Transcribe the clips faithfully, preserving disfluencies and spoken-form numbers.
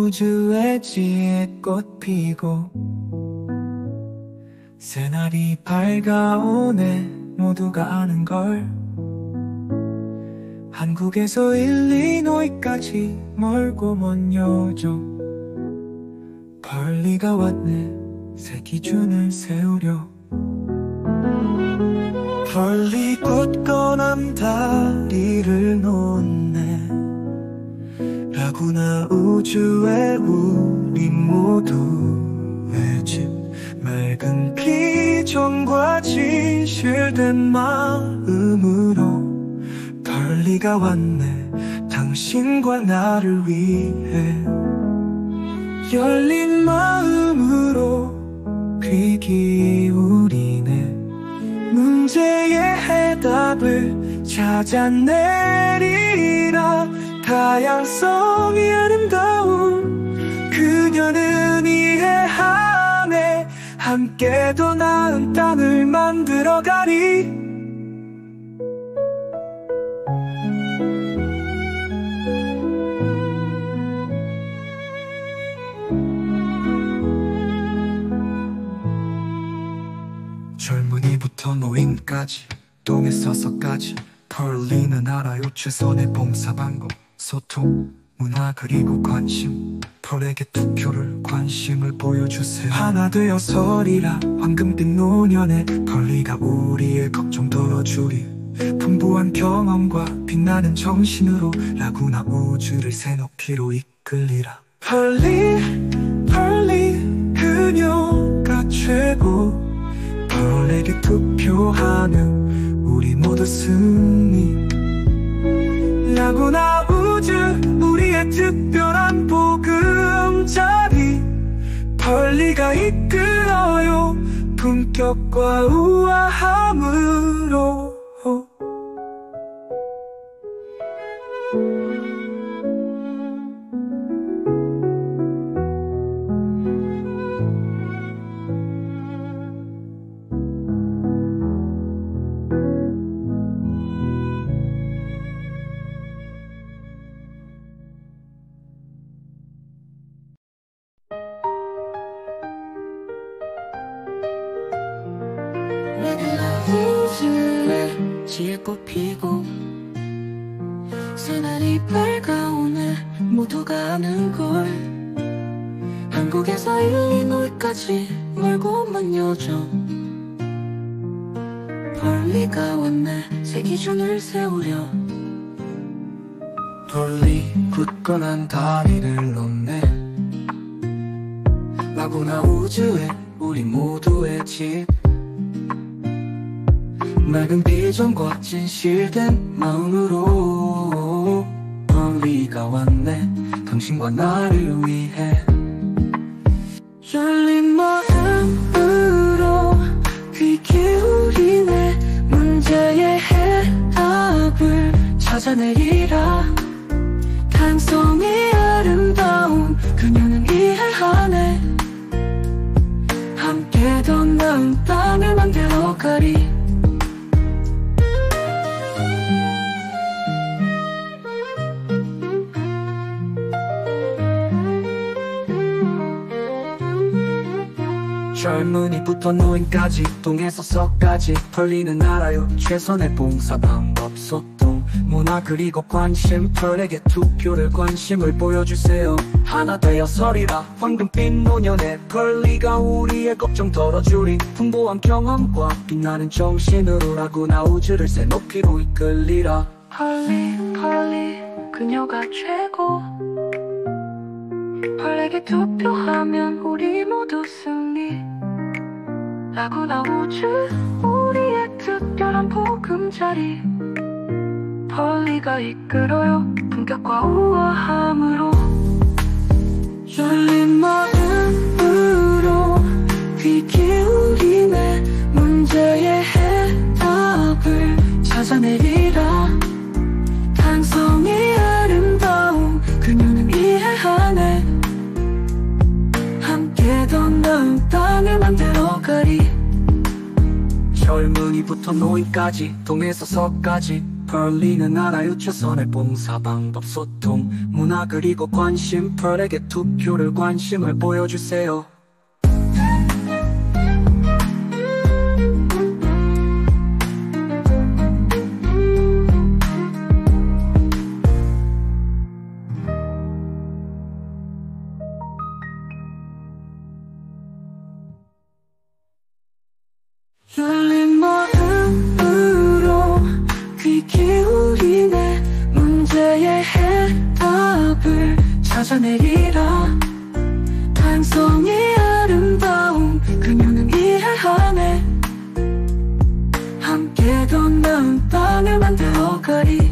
우주에 지혜꽃 피고 새날이 밝아오네. 모두가 아는걸. 한국에서 일리노이까지 멀고 먼 여정. 벌리가 왔네. 새 기준을 세우려. 벌리 굳건한 다리를 놓네. 라구나 우주에 우리 모두의 집. 맑은 비전과 진실된 마음으로 벌리가 왔네. 당신과 나를 위해 열린 마음으로 귀 기울이네. 문제의 해답을 찾아내리라. 다양성이 아름다운 그녀는 이해하네. 함께 더 나은 땅을 만들어가리. 젊은이부터 노인까지 동에 서서까지 벌리는 알아요. 최선의 봉사방법, 소통, 문화 그리고 관심. 펄에게 투표를 관심을 보여주세요. 하나 되어 서리라. 황금빛 노년에 벌리가 우리의 걱정 덜어주리. 풍부한 경험과 빛나는 정신으로 라구나 우주를 새높이로 이끌리라. 벌리 벌리 그녀가 최고. 벌에게 투표하는 우리 모두 승리. 라구나 우주 우리의 특별한 보금자리. 벌리가 이끌어요. 품격과 우아함으로. 우주에 지혜꽃 피고 새날이 밝아오네. 모두가 아는걸. 한국에서 일리노이까지 멀고 먼 여정. 벌리가 왔네. 새 기준을 세우려. 벌리 굳건한 다리를 놓네. 라구나 우주에 우리 모두의 집. 맑은 비전과 진실된 마음으로 벌리가 왔네. 당신과 나를 위해 열린 마음으로 귀 기울이네. 문제의 해답을 찾아내리라. 탄성이 아름다운 그녀는 이해하네. 함께 더 나은 땅을 만들어가리. 젊은이부터 노인까지 동에서 서까지 벌리는 알아요. 최선의 봉사 방법, 소통, 문화 그리고 관심. 펄에게 투표를 관심을 보여주세요. 하나 되어 서리라. 황금빛 노년에 벌리가 우리의 걱정 덜어주리. 풍부한 경험과 빛나는 정신으로 라구나 우주를 새 높이로 이끌리라. 벌리 벌리 그녀가 최고. 벌에게 투표하면 우리 모두 승리. 라구나 우주 우리의 특별한 보금자리. 벌리가 이끌어요. 품격과 우아함으로. 열린 마음으로 귀 기울이네. 문제의 해답을 찾아내리라. 탄성이 아름다운 그녀는 이해하네. 함께 더 나은 땅을 만들어가리. 젊은이부터 노인까지 동에서 서까지 펄리는 알아요. 최선의 봉사 방법 소통 문화 그리고 관심 펄에게 투표를 관심을 보여주세요. 열린 마음으로 귀 기울이네. 문제의 해답을 찾아내리라. 다양성이 아름다움 그녀는 이해하네. 함께 더 나은 땅을 만들어가리.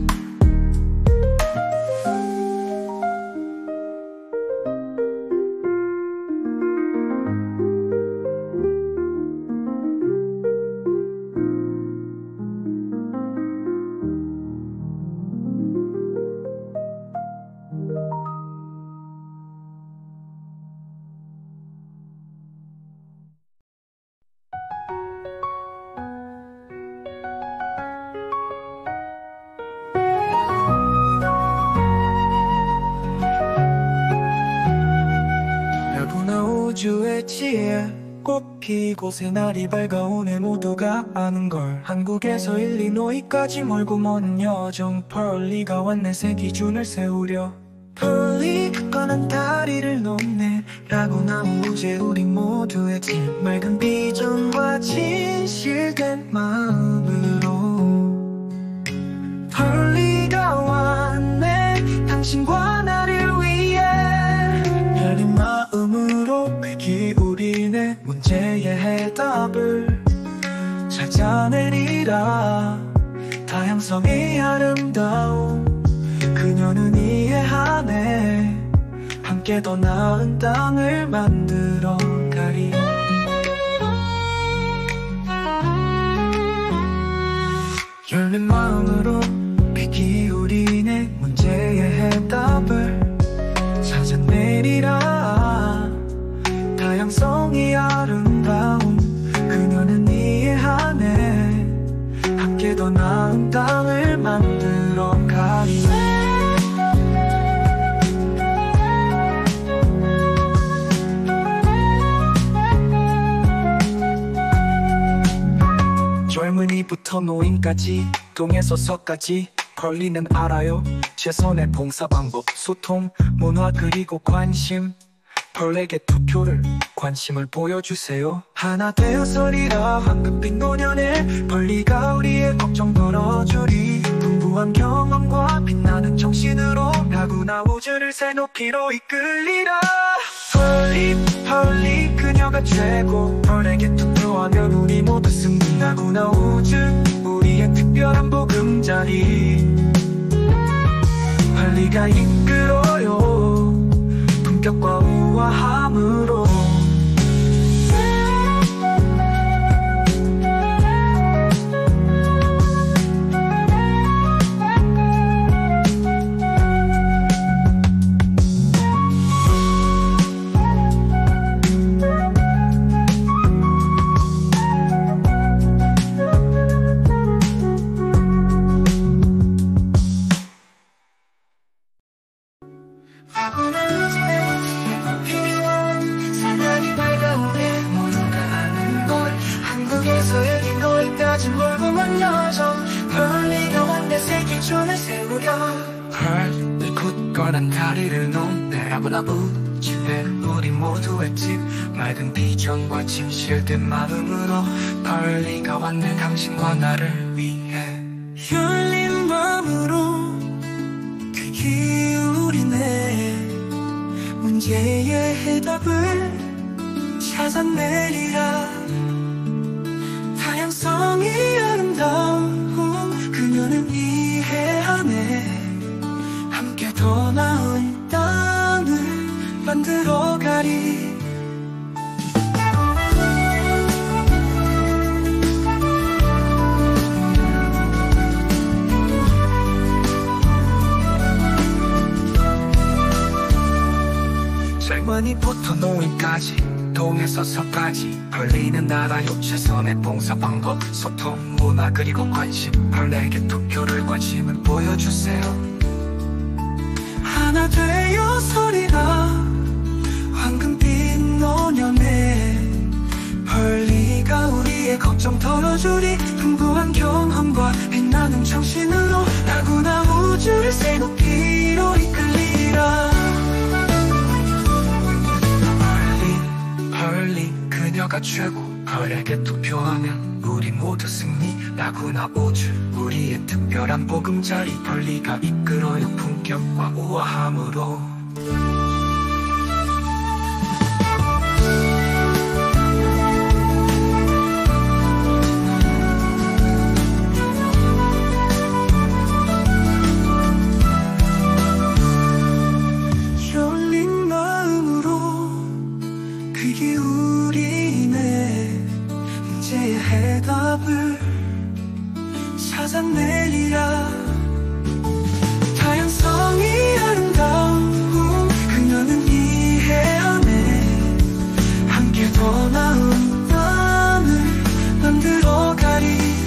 우주의 지혜 꽃피고 새날이 밝아오네. 모두가 아는 걸 한국에서 일리노이까지 멀고 먼 여정 펄리가 왔네. 새 기준을 세우려 펄리 굳건한 다리를 놓네. 라고 나오제 우리 모두의 집 맑은 비전과 진실된 마음으로 펄리가 왔네. 당신과 나를 위해 열린 마음으로 귀 기울이네. 문제의 해답을 찾아내리라. 다양성이 아름다움 그녀는 이해하네. 함께 더 나은 땅을 만들어 가리. 열린 마음으로 귀 기울이네. 문제의 해답을 찾아내리라. 다양성이 아름다움 그녀는 이해하네. 함께 더 나은 땅을 만들어 가리. 젊은이부터 노인까지 동에서 서까지 펄리는 알아요. 최선의 봉사 방법 소통 문화 그리고 관심 펄에게 투표를 관심을 보여주세요. 하나 되어 서리라. 황금빛 노년에 펄리가 우리의 걱정 덜어주리. 풍부한 경험과 빛나는 정신으로 나구나 우주를 새 높이로 이끌리라. 펄리 펄리 그녀가 최고. 펄에게 투표하면 우리 모두 승리. 나구나 우주 우리의 특별한 보금자리. 펄리가 이끌어요. 품격과 우아함으로 새날이 밝아오네. 모두가 아는 걸 한국에서 일리노이까지 멀고 먼 여정 펄리가 왔네. 새 기준을 세우려 펄리 굳건한 다리를 놓네. 라구나 우주에 우리 모두의 집 맑은 비전과 진실된 마음으로 펄리가 왔네. 당신과 나를 위해 열린 마음으로 귀 기울이네. 문제의 해답을 찾아내리라. 다양성이 아름다움 그녀는 이해하네. 함께 더 나은 땅을 만들어 가리. 젊은이부터 노인까지 동에서 서까지 벌리는 나라요. 최선의 봉사 방법, 소통, 문화 그리고 관심. 벌레에게 투표를 관심을 보여주세요. 하나 되어 서리라 황금빛 노년에 벌리가 우리의 걱정 덜어주리. 풍부한 경험과 빛나는 정신으로 나구나 우주를 새 높이로 이끌리라. 벌리 벌리 그녀가 최고. 벌에게 투표하면 우리 모두 승리. 나구나 우주 우리의 특별한 보금자리. 벌리가 이끌어요 품격과 우아함으로. 열린 마음으로 그게 우리네 이제의 해답을 찾아내리라. 다양성이 아름다운 그녀는 이해하네. 함께 더 나은 밤을 만들어가리.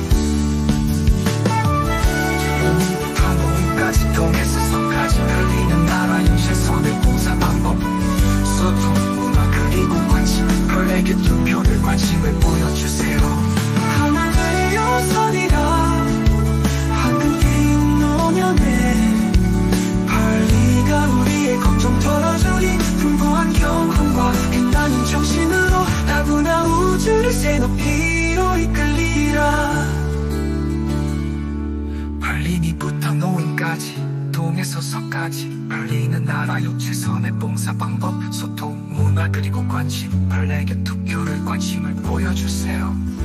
오늘부터 노후까지 동에서 서까지 벌리는 나라의 최선의 봉사 방법, 소통, 문화 그리고 관심. 벌에게 투표를 관심을 보여주세요. 하나 되어 서리라 황금빛 노년에 벌리가 우리의 걱정 덜어주리. 풍부한 경험과 빛나는 정신으로 나구나 우주를 새 높이로 이끌리라. 벌린이부터 노인까지 동에서 서까지 벌리는 나라요. 최선의 봉사 방법, 소통, 문화 그리고 관심. 벌레에게 투표를 관심을 보여주세요.